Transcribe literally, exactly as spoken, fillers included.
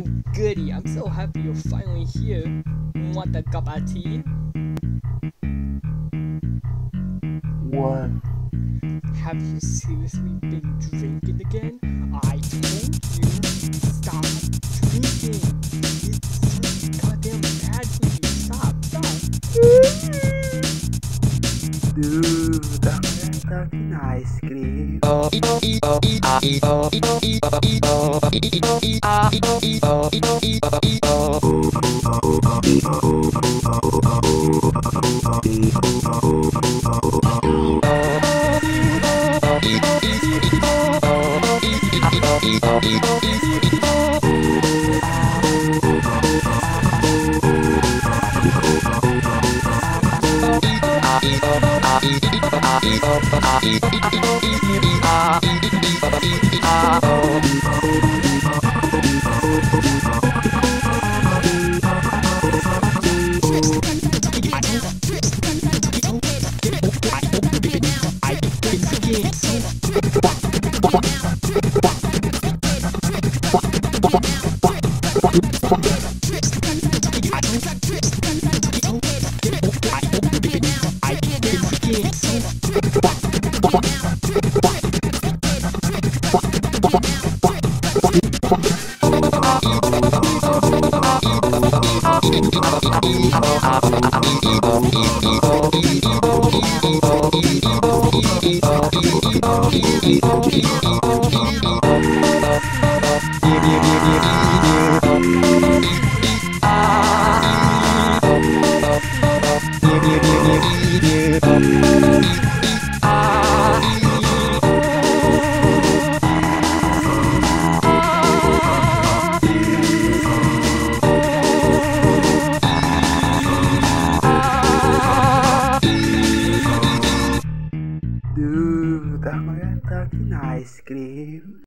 goody, I'm so happy you're finally here. Want a cup of tea? One. Have you seriously been drinking again? I told you, stop drinking. It's so goddamn bad for you. Stop, stop. Dude, I'm talking ice cream. Dude, I'm talking ice cream.